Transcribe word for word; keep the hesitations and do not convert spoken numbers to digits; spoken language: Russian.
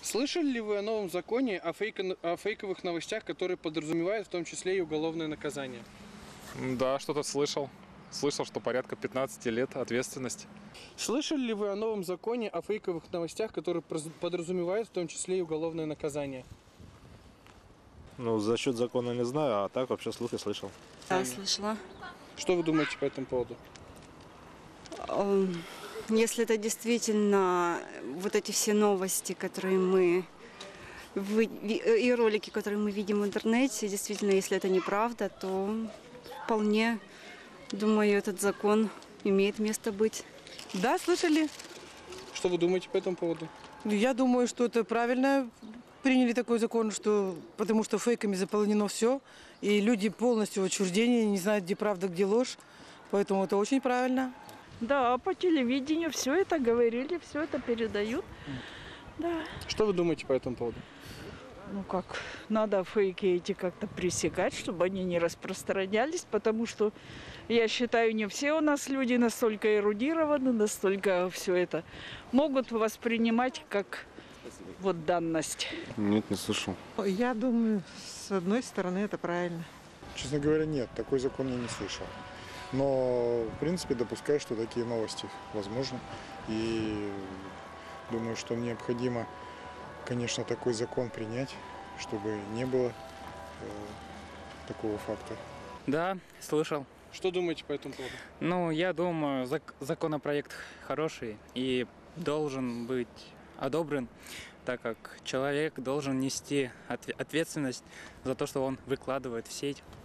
Слышали ли вы о новом законе о, фейко- о фейковых новостях, который подразумевает в том числе и уголовное наказание? Да, что-то слышал. Слышал, что порядка пятнадцати лет ответственность. Слышали ли вы о новом законе о фейковых новостях, который проз- подразумевает в том числе и уголовное наказание? Ну, за счет закона не знаю, а так вообще слухи слышал. Да, слышала. Что вы думаете по этому поводу? Эм, Если это действительно вот эти все новости, которые мы вы- ви- и ролики, которые мы видим в интернете, действительно, если это неправда, то вполне, думаю, этот закон имеет место быть. Да, слышали? Что вы думаете по этому поводу? Я думаю, что это правильно приняли такой закон, что, потому что фейками заполнено все, и люди полностью в отчуждении, не знают, где правда, где ложь. Поэтому это очень правильно. Да, по телевидению все это говорили, все это передают. Да. Что вы думаете по этому поводу? Ну как, надо фейки эти как-то пресекать, чтобы они не распространялись, потому что, я считаю, не все у нас люди настолько эрудированы, настолько все это могут воспринимать как вот данность. Нет, не слышал. Я думаю, с одной стороны, это правильно. Честно говоря, нет, такой закон я не слышал. Но, в принципе, допускаю, что такие новости возможны. И думаю, что необходимо, конечно, такой закон принять, чтобы не было э, такого факта. Да, слышал. Что думаете по этому поводу? Ну, я думаю, зак- законопроект хороший и должен быть одобрен, так как человек должен нести отв- ответственность за то, что он выкладывает в сеть.